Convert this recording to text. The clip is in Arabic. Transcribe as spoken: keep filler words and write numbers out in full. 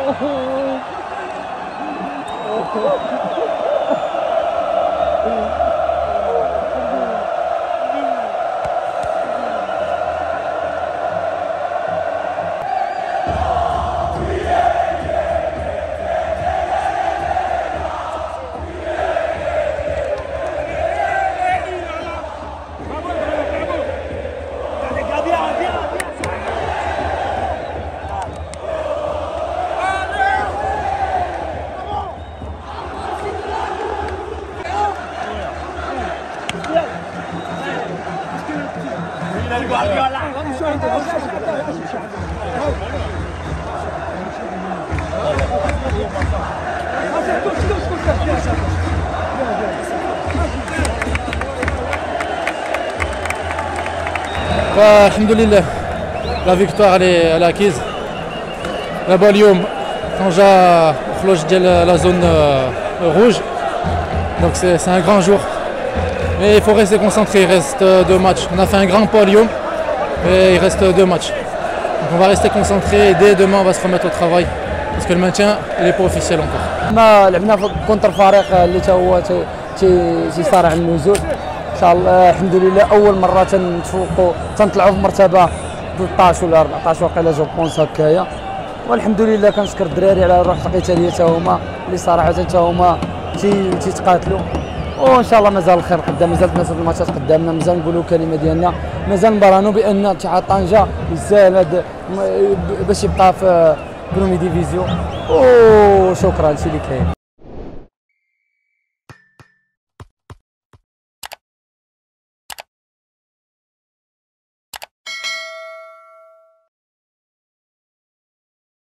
الحمد لله لا فيكتوار elle est acquise. دابا اليوم طنجة خروج ديال لا زون rouge, donc c'est c'est un grand jour, mais il faut rester concentré. Il reste deux matchs. On a fait un grand pas Lyon, mais il reste deux matchs, donc on va rester concentré et dès demain on va se remettre au travail parce que le maintien il est pas officiel encore. ما لعبنا كونتر فريق اللي تا هو تيصارع النزول ان شاء الله. الحمد لله اول مره تنتفوقوا تنطلعوا في مرتبه ثلاثطاش ولا أربعطاش واقيلا جو بونس هكايا، والحمد لله كنشكر الدراري على الروح القتاليه تا هما اللي صراحه تا هما تيتقاتلوا، وان شاء الله مازال الخير قدام، مازال ثلاثه الماتشات قدامنا، مازال نقولوا الكلمه ديالنا، مازال نبرهنوا بان اتحاد طنجه يسال باش يبقى في برومي ديفيزيون. وشكرا هادشي اللي كاين.